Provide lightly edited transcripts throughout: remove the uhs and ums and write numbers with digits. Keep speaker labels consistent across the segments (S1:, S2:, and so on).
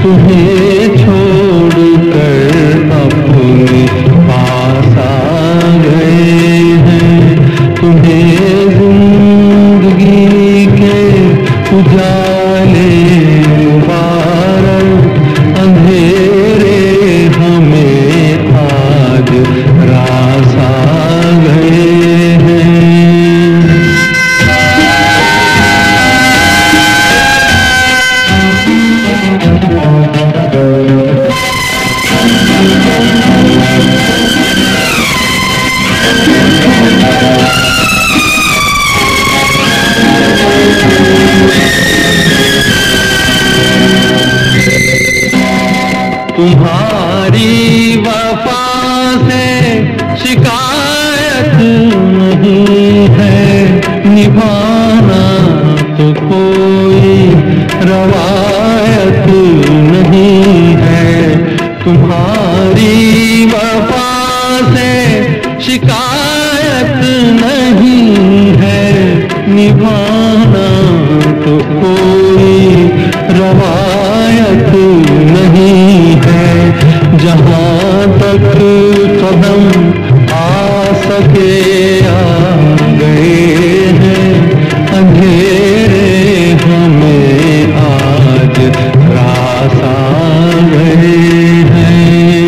S1: तुम्हें छोड़कर अपने पास आ गए हैं। तुम्हें जिंदगी के उजाले मुबारक, अंधेरे हमें आज रास आ गए हैं। तुम्हारी वफा से शिकायत नहीं है, निभाना तो कोई रवायत नहीं है। तुम्हारी वफा से शिकायत नहीं है, निभाना तो कोई रवायत नहीं है। जहाँ तक कदम आ सके आ गए हैं, अंधेरे हमें आज रास आ गए हैं।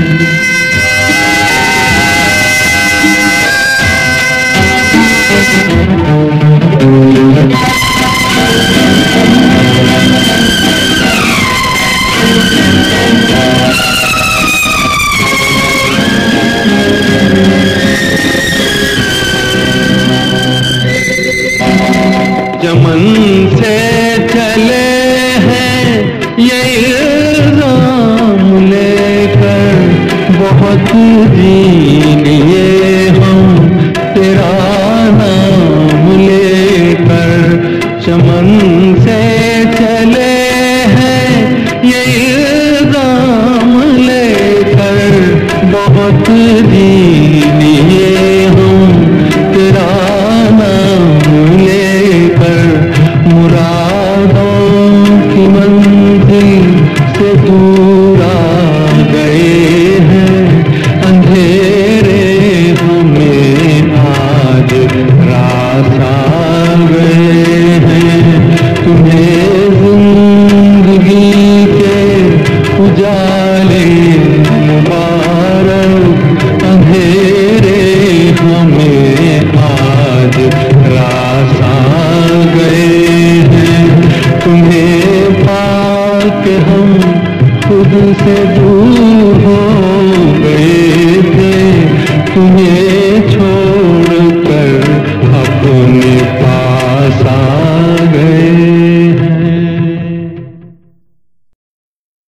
S1: चमन से चले हैं ये इल्जाम लेकर, बहुत जी लिए हम तेरा नाम लेकर। चमन से चले हैं ये इल्जाम लेकर, बहुत जी लिए हम तेरा नाम लेकर। मुरादों की मंजिल से दूर आ गए हैं, अंधेरे हमें आज रास आ गए हैं। तुम्हें जिंदगी के उजाले मुबारक, अंधेरे हमें आज रास आ गए हैं। तुम्हें पाके हम खुद से दूर हो गए थे, तुम्हें छोड़कर अपने पास आ गए।